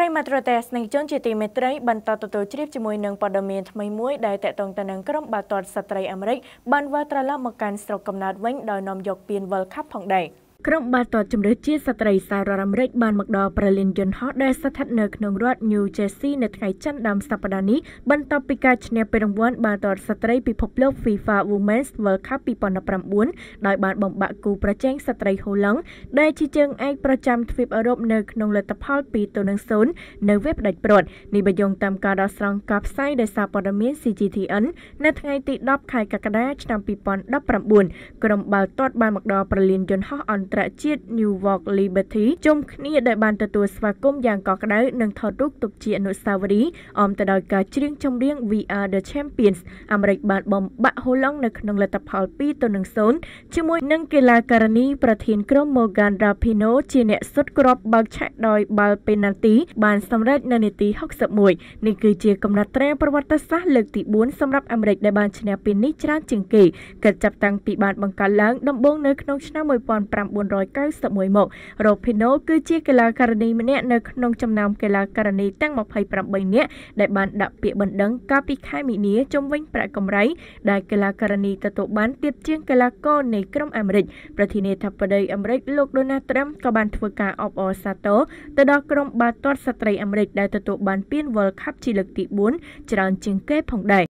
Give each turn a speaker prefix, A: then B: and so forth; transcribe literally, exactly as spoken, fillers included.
A: ប្រិយមិត្តរទេសស្នេហ៍ជនជាទីមេត្រីបន្តទទួលជ្រាបជាមួយនឹងព័ត៌មានថ្មីមួយដែលតកតងទៅនឹងក្រុមបាល់ទាត់ស្ត្រីអាមេរិកបានវិលត្រឡប់មកកាន់ស្រុកកំណើតវិញដោយនាំយកពាន World Cup ផងដែរក្រុមបាល់ទាត់ជម្រើសជាតិស្ត្រីសហរដ្ឋអាមេរិកបានមកដល់ប្រលានយន្តហោះដែលស្ថិតនៅក្នុងរដ្ឋ New Jersey នៅថ្ងៃច័ន្ទដើមសប្តាហ៍នេះបន្ទាប់ពីការឈ្នះពានរង្វាន់បាល់ទាត់ស្ត្រីពិភពលោក FIFA Women's World Cup ពីរពាន់ដប់ប្រាំបួនដោយបានបំបាក់គូប្រជែងស្ត្រីហូឡុងដែលជាជើងឯកប្រចាំទ្វីបអឺរ៉ុបនៅក្នុងលទ្ធផលពីរទៅនឹងសូន្យនៅវេផ្ដាច់ព្រាត់នេះបញ្យងតាមការដោះស្រង់ការផ្សាយដោយសារព័ត៌មាន C G T N នៅថ្ងៃទីដប់ខែកក្កដាឆ្នាំពីរពាន់ដប់ប្រាំបួនក្រុមបាល់ទាត់បានមកដល់ប្រលានយន្តហោះអន្តរជាតិ Newark Liberty ជុំគ្នាដែលបានទទួលស្វាគមន៍យ៉ាងកក់ក្ដៅនិងថតរូបទុកជាអនុស្សាវរីយ៍អមទៅដោយការច្រៀងចម្រៀង We Are the Champions អាមេរិកបានបំបាក់ហូឡុងនៅក្នុងលទ្ធផលពីរទៅនឹងសូន្យជាមួយនឹងកីឡាការិនីប្រធានក្រុម Megan Rapinoe ជាអ្នកសុតគ្រាប់បើកឆាកដោយបាល់ពេណាល់ទីបានសម្រេចនៅនាទីហុកសិបមួយនេះគឺជាកំណត់ត្រាប្រវត្តិសាស្ត្រលើកទីបួនសម្រាប់អាមេរិកដែលបានឈ្នះពាននេះច្រើនជាងគេគិតចាប់តាំងពីបានបង្កើតឡើងដំបូងនៅក្នុងឆ្នាំមួយពាន់ប្រាំបួនរយកៅសិបមួយមក Rapinoe គឺជាកីឡាការិនីម្នាក់នៅក្នុងចំណោមកីឡាការិនីទាំងម្ភៃប្រាំបីនាក់ដែលបានដាក់ពាក្យបណ្ដឹងកាលពីខែមីនាជុំវិញប្រាក់កម្រៃដែលកីឡាការិនីទទួលបានទាបជាងកីឡាករនៃក្រុមអាមេរិកប្រធានាធិបតីអាមេរិកលោក Donald Trump ក៏បានធ្វើការអបអរសាទរទៅដល់ក្រុមបាល់ទាត់ស្ត្រីអាមេរិកដែលទទួលបានពាន World Cup ជាលើកទីបួនច្រើនជាងគេផងដែរ